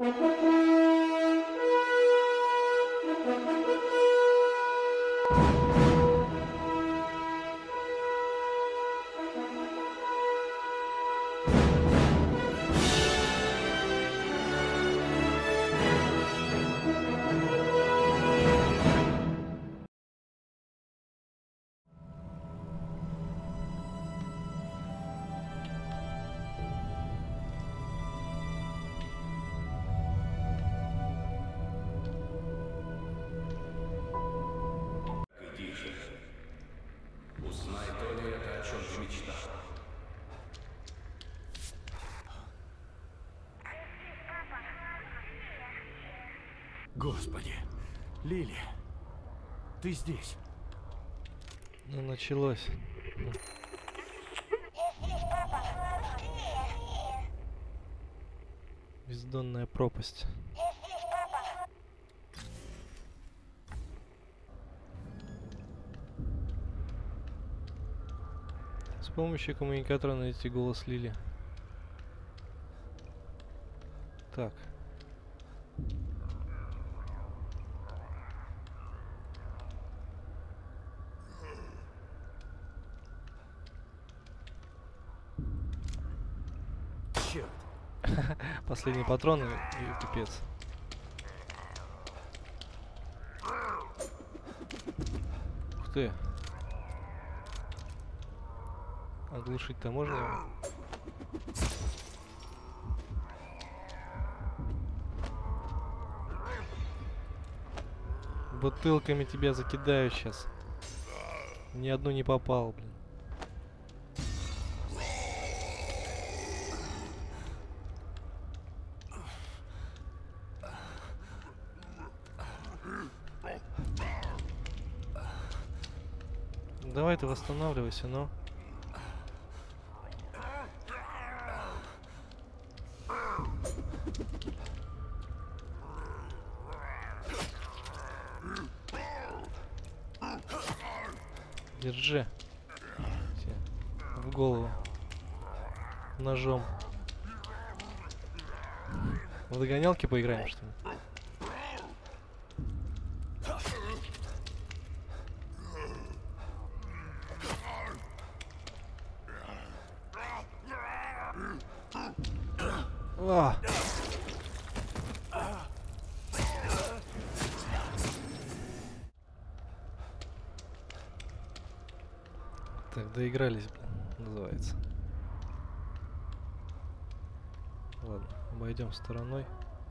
Господи, Лили, ты здесь? Ну, началось. Бездонная пропасть. С помощью коммуникатора найти голос Лили. Так. Черт. Последний патрон и пипец. Ух ты. Оглушить-то можно его? Бутылками тебя закидаю сейчас. Ни одну не попал, блин. Давай ты восстанавливайся, но. Держи. В голову. Ножом. В догонялки поиграем, что ли? А! Так, доигрались, блин, называется. Ладно, обойдем стороной.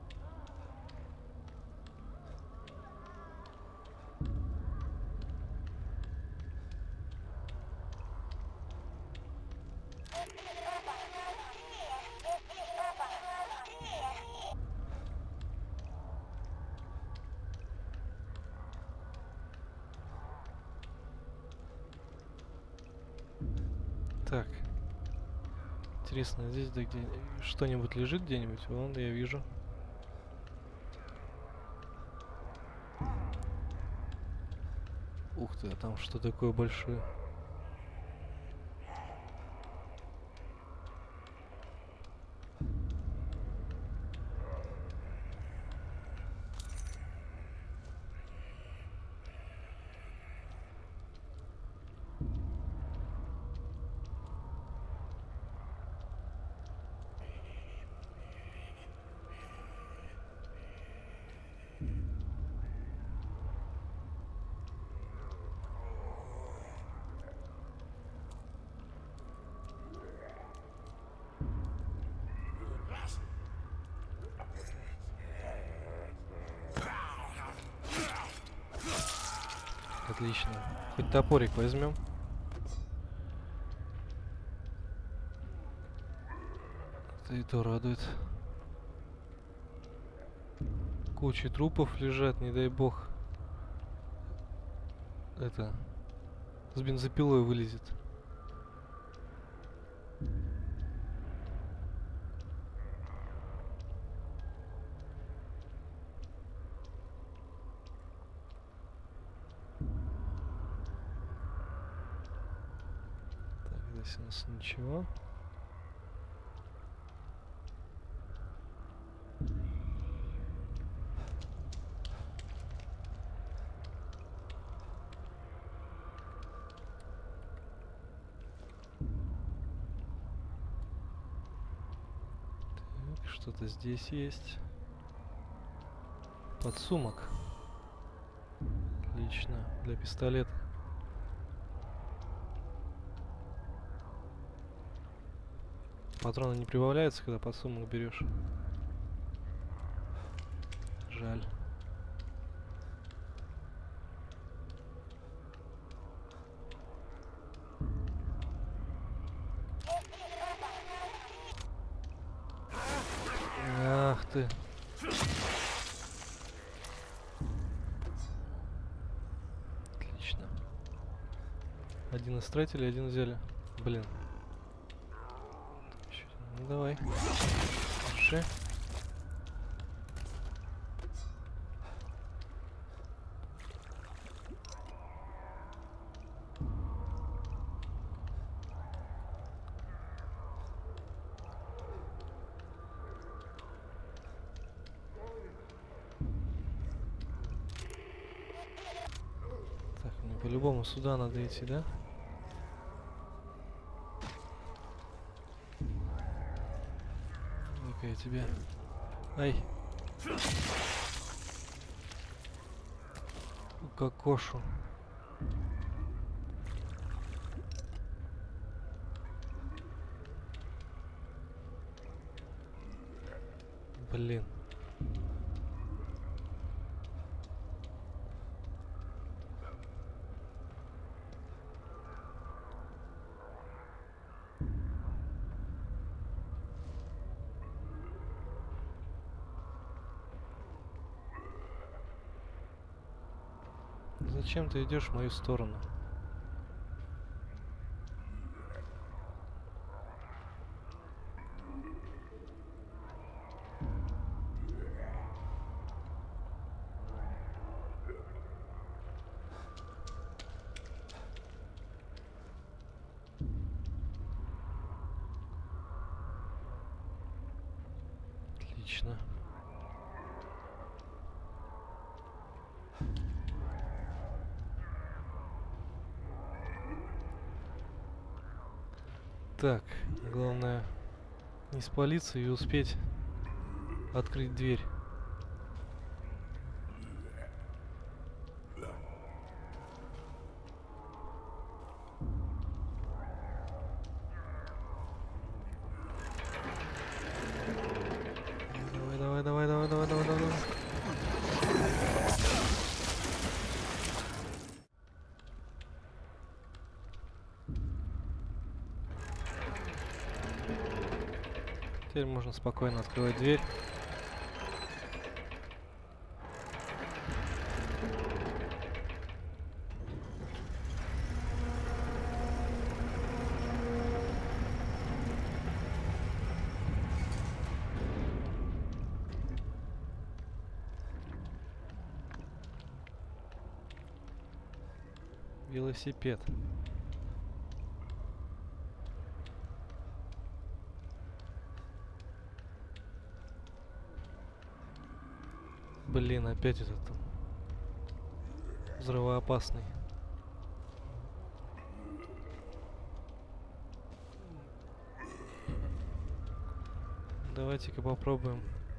Так. Интересно, здесь да, где что-нибудь лежит где-нибудь? Вон, я вижу. Ух ты, а там что такое большое? Отлично. Хоть топорик возьмем. Это и то радует. Куча трупов лежат, не дай бог. Это с бензопилой вылезет. Так, здесь у нас ничего. Что-то здесь есть. Подсумок. Отлично. Для пистолета. Патроны не прибавляются, когда подсумок берешь. Жаль. Ах ты. Отлично. Один истратили, один взяли. Блин. Ну давай. Держи. Так, мне по-любому сюда надо идти, да? Ну-ка я тебе... Ай! Кокошу. Блин. Зачем ты идешь в мою сторону? Отлично. Так, главное не спалиться и успеть открыть дверь. Давай, давай, давай, давай, давай, давай, давай. Теперь можно спокойно открывать дверь. Велосипед. Блин, опять этот взрывоопасный. Давайте-ка попробуем.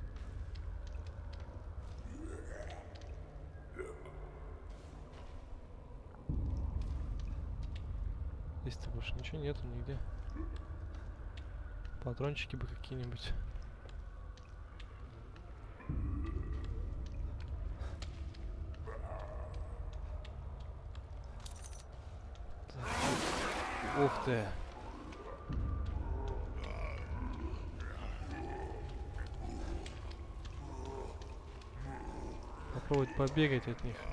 Здесь-то больше ничего нету нигде. Патрончики бы какие-нибудь. Ух ты! Попробовать побегать от них.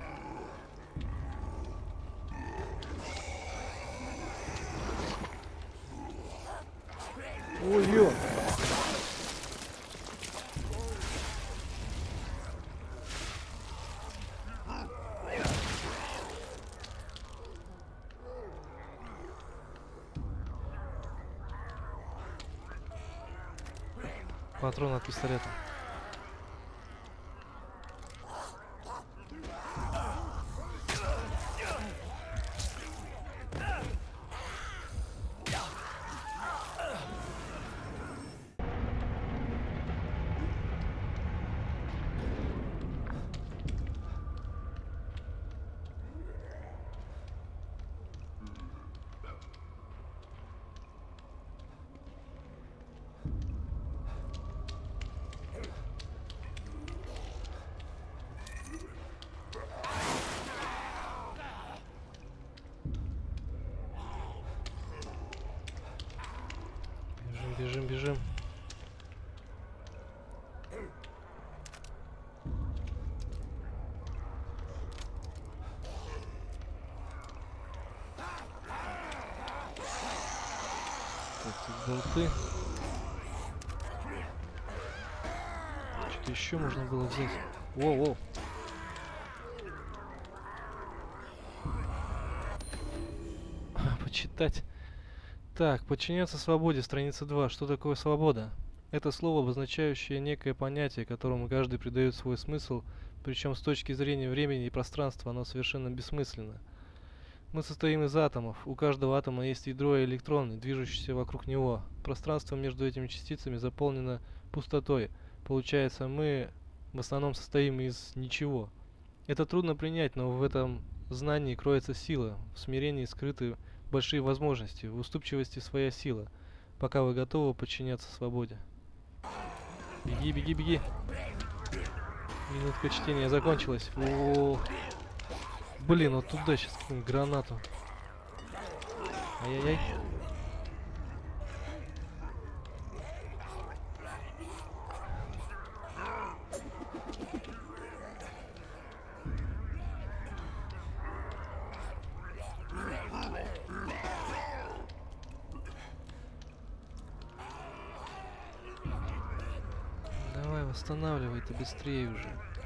Ой-ё! Патрон от пистолета. Бежим, бежим. Так, тут болты. Что-то еще можно было взять. Воу-воу. Почитать. Так, подчиняться свободе, страница 2. Что такое свобода? Это слово, обозначающее некое понятие, которому каждый придает свой смысл, причем с точки зрения времени и пространства оно совершенно бессмысленно. Мы состоим из атомов. У каждого атома есть ядро и электроны, движущиеся вокруг него. Пространство между этими частицами заполнено пустотой. Получается, мы в основном состоим из ничего. Это трудно принять, но в этом знании кроется сила, в смирении скрыты большие возможности, в уступчивости своя сила, пока вы готовы подчиняться свободе. Беги, беги, беги. Минутка чтения закончилась. О, блин, вот туда сейчас какую-нибудь гранату. Ай-яй-яй. Давай, восстанавливай-то быстрее уже.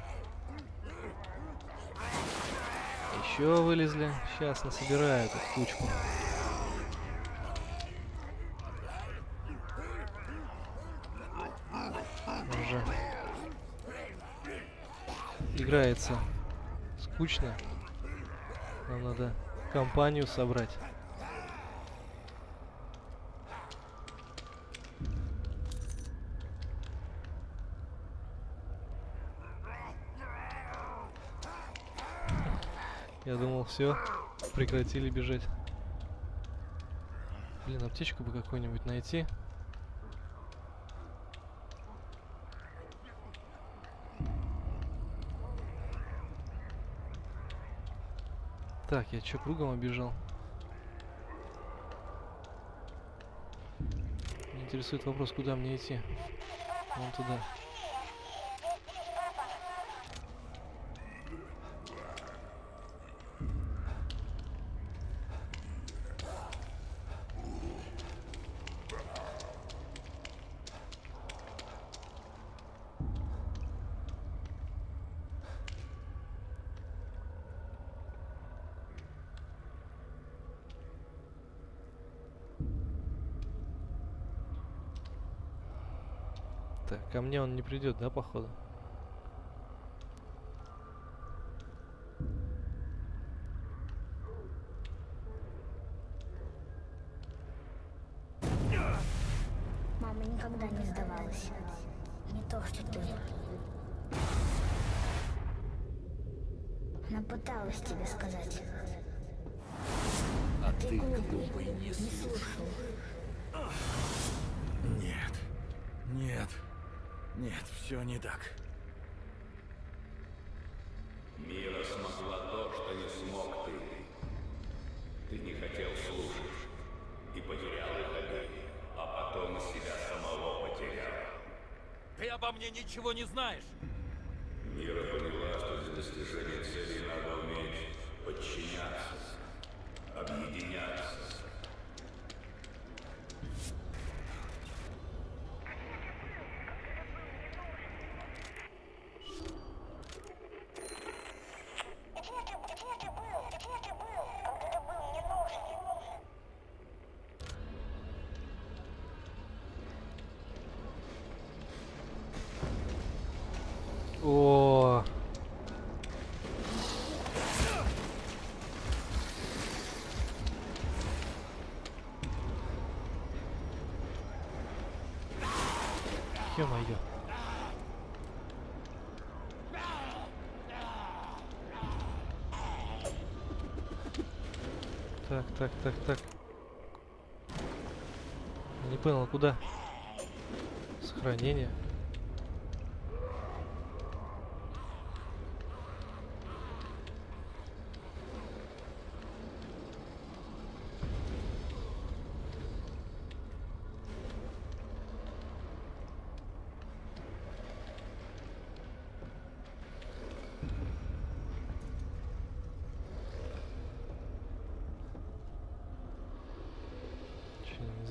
Еще вылезли. Сейчас насобирают их в кучку. Уже играется скучно. Нам надо компанию собрать. Я думал, все, прекратили бежать. Блин, аптечку бы какую-нибудь найти. Так, я чё, кругом обежал? Меня интересует вопрос, куда мне идти? Вон туда. Так, ко мне он не придет, да, походу? Мама никогда не сдавалась. Не то, что ты. Она пыталась тебе сказать. А ты глупый не Не слушай. слушал. Нет. Нет. Нет, все не так. Мира смогла то, что не смог ты. Ты не хотел слушать и потерял их обеих, а потом себя самого потерял. Ты обо мне ничего не знаешь. Мира поняла, что для достижения цели надо уметь подчиняться, объединяться. О, ё-моё. Так. Я не понял, куда? Сохранение.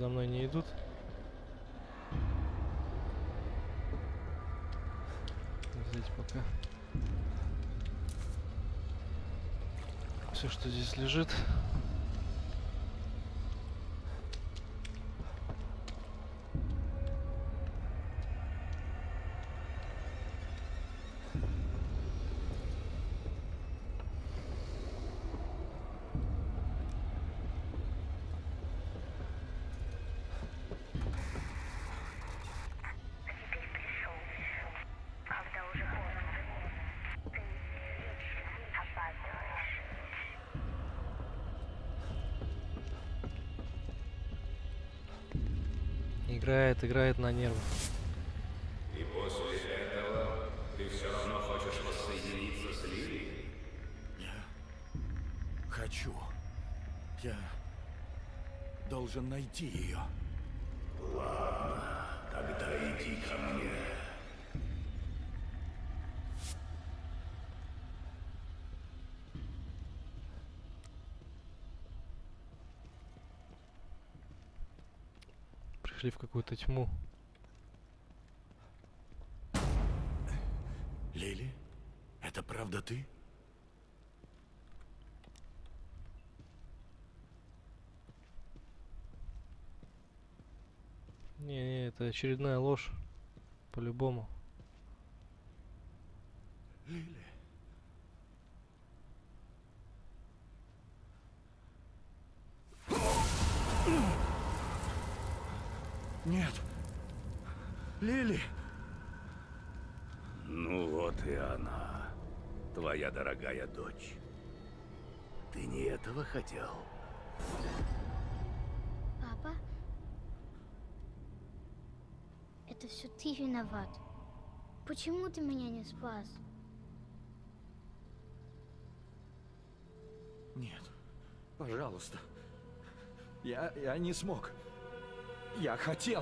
за мной не идут. Взять пока все, что здесь лежит. Играет на нервах. И после этого ты все равно хочешь воссоединиться с Лили? Я хочу. Я должен найти ее. Ладно, тогда иди ко мне. Пришли в какую-то тьму. Лили, это правда ты? Не, это очередная ложь. По-любому. Лили. Нет. Лили. Ну вот и она, твоя дорогая дочь. Ты не этого хотел? Папа? Это все ты виноват. Почему ты меня не спас? Нет. Пожалуйста. Я не смог. Я хотел.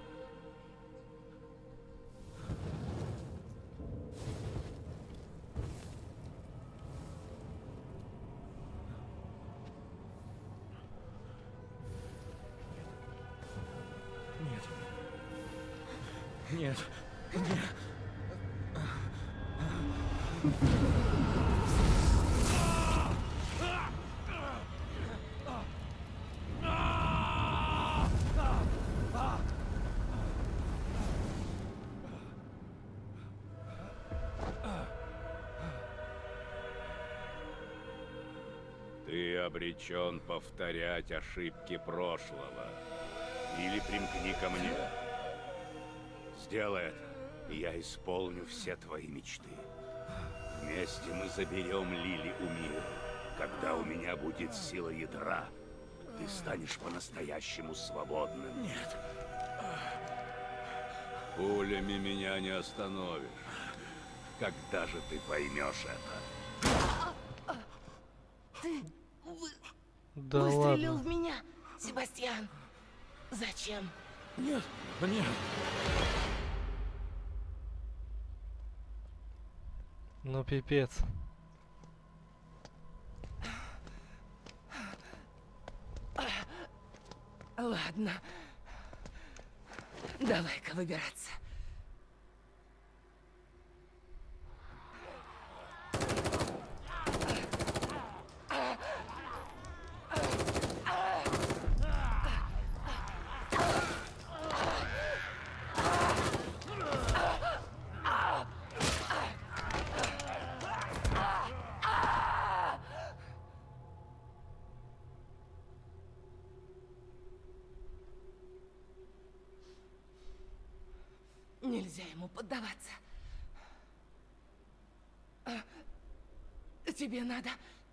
Нет. Нет. Нет. Ты обречен повторять ошибки прошлого. Или примкни ко мне. Сделай это, и я исполню все твои мечты. Вместе мы заберем Лили у мира. Когда у меня будет сила ядра, ты станешь по-настоящему свободным. Нет. Пулями меня не остановишь. Когда же ты поймешь это? Ты Да выстрелил ладно. в меня, Себастьян. Зачем? Нет. Нет. Ну пипец. Ладно. Давай-ка выбираться. Нельзя ему поддаваться. Тебе надо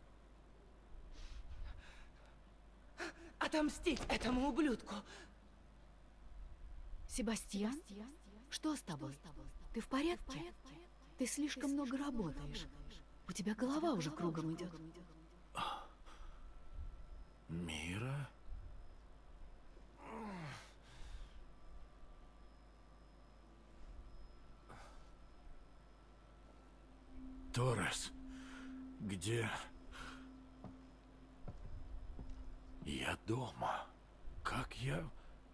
отомстить этому ублюдку. Себастьян, что с тобой? Ты в порядке? Ты слишком много работаешь. У тебя голова уже кругом идет. Мира? Торрес, где? Я дома. Как я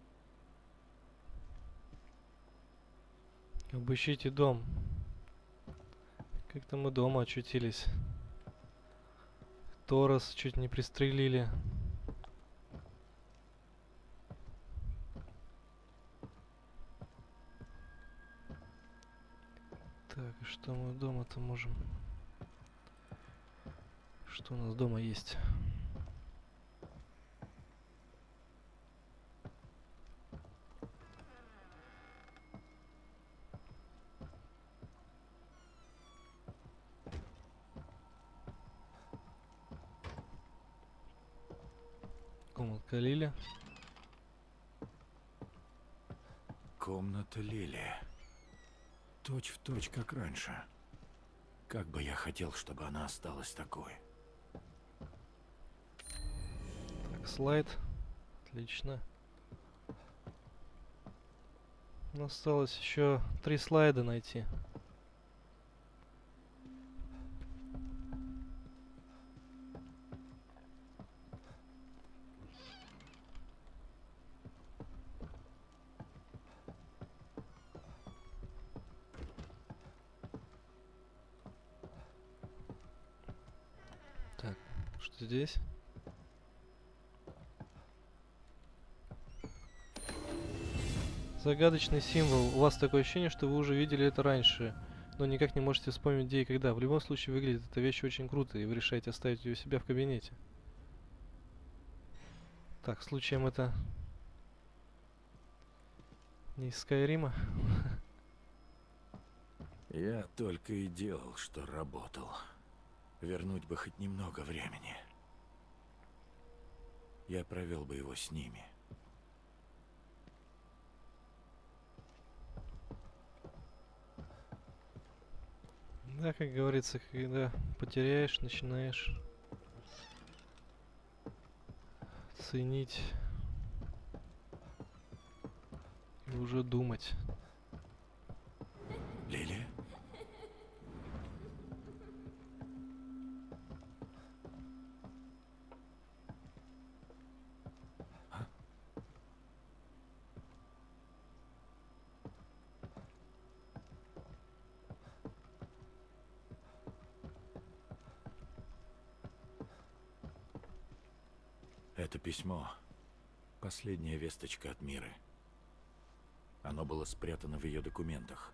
Обыщите дом. Как-то мы дома очутились. Торос чуть не пристрелили. Так, и что мы дома-то можем? Что у нас дома есть? Комнатка Лили. Комната Лили. Точь в точь, как раньше. Как бы я хотел, чтобы она осталась такой. Так, слайд. Отлично. Осталось еще 3 слайда найти. Так, что здесь? Загадочный символ. У вас такое ощущение, что вы уже видели это раньше, но никак не можете вспомнить, где и когда. В любом случае выглядит эта вещь очень круто, и вы решаете оставить ее у себя в кабинете. Так, случаем это не из Скайрима? Я только и делал, что работал. Вернуть бы хоть немного времени. Я провел бы его с ними. Да, как говорится, когда потеряешь, начинаешь ценить и уже думать. Лили? Это письмо. Последняя весточка от Миры. Оно было спрятано в ее документах.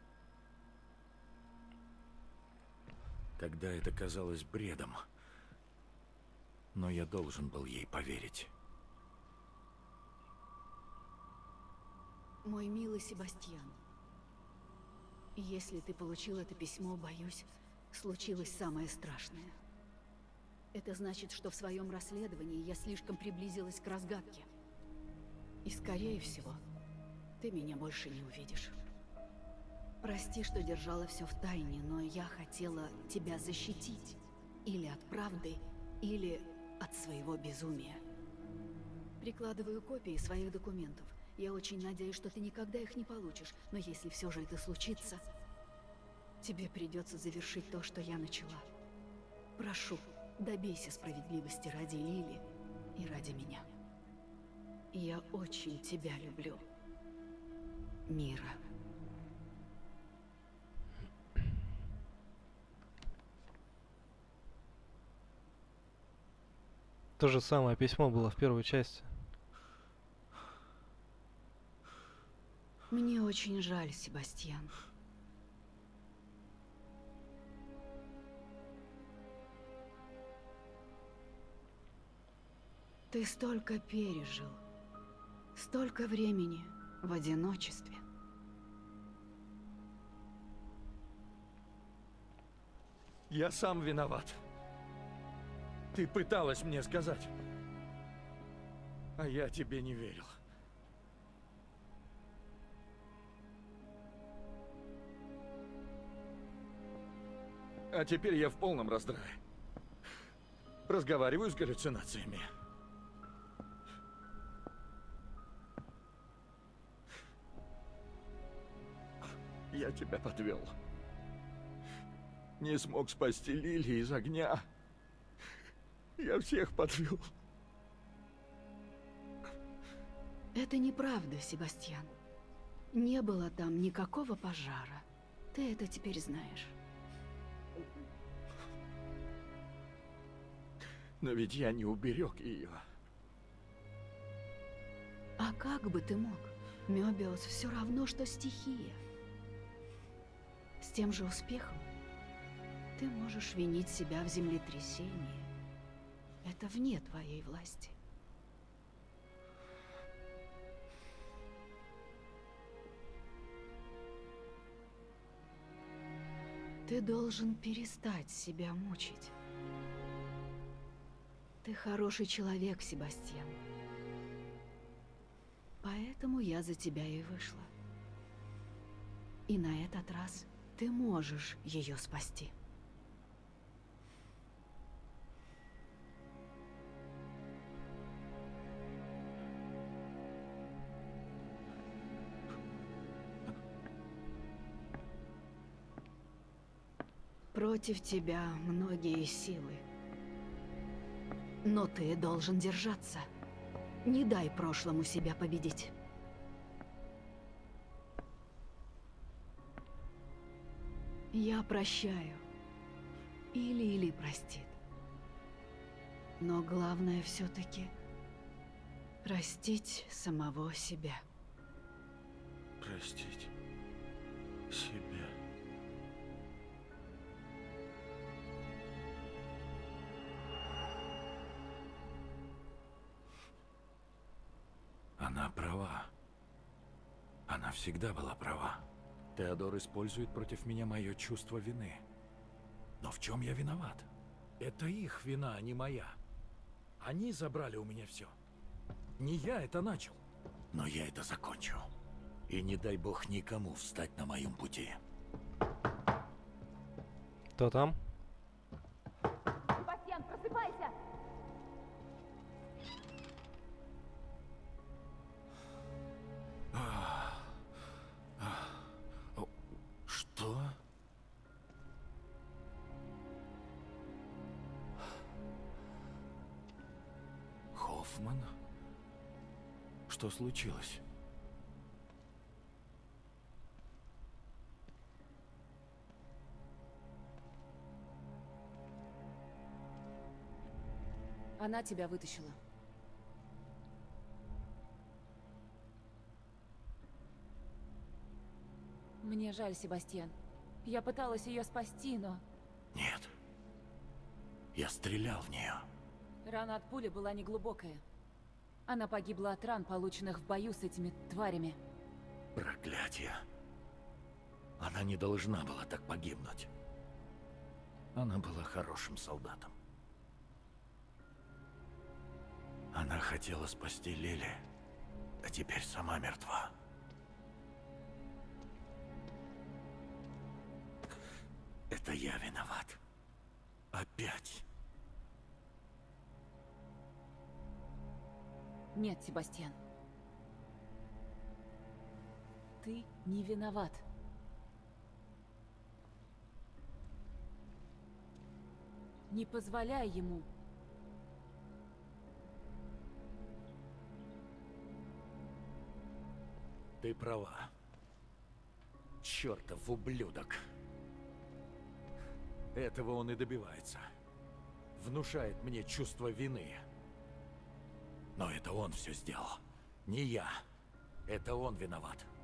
Тогда это казалось бредом. Но я должен был ей поверить. Мой милый Себастьян, если ты получил это письмо, боюсь, случилось самое страшное. Это значит, что в своем расследовании я слишком приблизилась к разгадке. И, скорее всего, ты меня больше не увидишь. Прости, что держала все в тайне, но я хотела тебя защитить. Или от правды, или от своего безумия. Прикладываю копии своих документов. Я очень надеюсь, что ты никогда их не получишь, но если все же это случится, тебе придется завершить то, что я начала. Прошу, добейся справедливости ради Лили и ради меня. Я очень тебя люблю, Мира. То же самое письмо было в первой части. Мне очень жаль, Себастьян. Ты столько пережил, столько времени в одиночестве. Я сам виноват. Ты пыталась мне сказать. А я тебе не верил. А теперь я в полном раздрае. Разговариваю с галлюцинациями. Я тебя подвел. Не смог спасти Лили из огня. Я всех подвел. Это неправда, Себастьян. Не было там никакого пожара. Ты это теперь знаешь. Но ведь я не уберег ее. А как бы ты мог? Мёбиус все равно, что стихия. С тем же успехом ты можешь винить себя в землетрясении. Это вне твоей власти. Ты должен перестать себя мучить. Ты хороший человек, Себастьян. Поэтому я за тебя и вышла. И на этот раз ты можешь ее спасти. Против тебя многие силы. Но ты должен держаться. Не дай прошлому себя победить. Я прощаю. И Лили простит. Но главное все-таки простить самого себя. Простить себя. Она права. Она всегда была права. Теодор использует против меня мое чувство вины. Но в чем я виноват? Это их вина, а не моя. Они забрали у меня все. Не я это начал. Но я это закончу. И не дай бог никому встать на моем пути. Кто там? Себастьян, просыпайся! Что? Хоффман? Что случилось? Она тебя вытащила. Мне жаль, Себастьян. Я пыталась ее спасти, но... Нет. Я стрелял в нее. Рана от пули была неглубокая. Она погибла от ран, полученных в бою с этими тварями. Проклятие. Она не должна была так погибнуть. Она была хорошим солдатом. Она хотела спасти Лили, а теперь сама мертва. Это я виноват. Опять. Нет, Себастьян. Ты не виноват. Не позволяй ему. Ты права. Чертов ублюдок. Этого он и добивается. Внушает мне чувство вины. Но это он все сделал. Не я. Это он виноват.